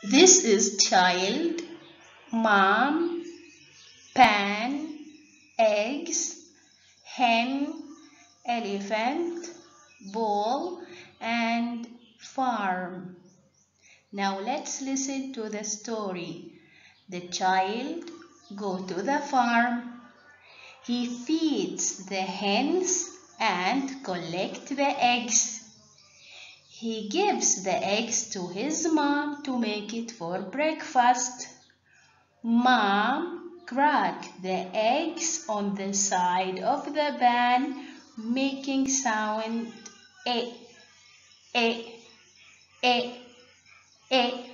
This is child, mom, pan, eggs, hen, elephant, ball, and farm. Now let's listen to the story. The child go to the farm. He feeds the hens and collect the eggs. He gives the eggs to his mom to make it for breakfast. Mom cracked the eggs on the side of the pan, making sound eh, eh, eh, eh.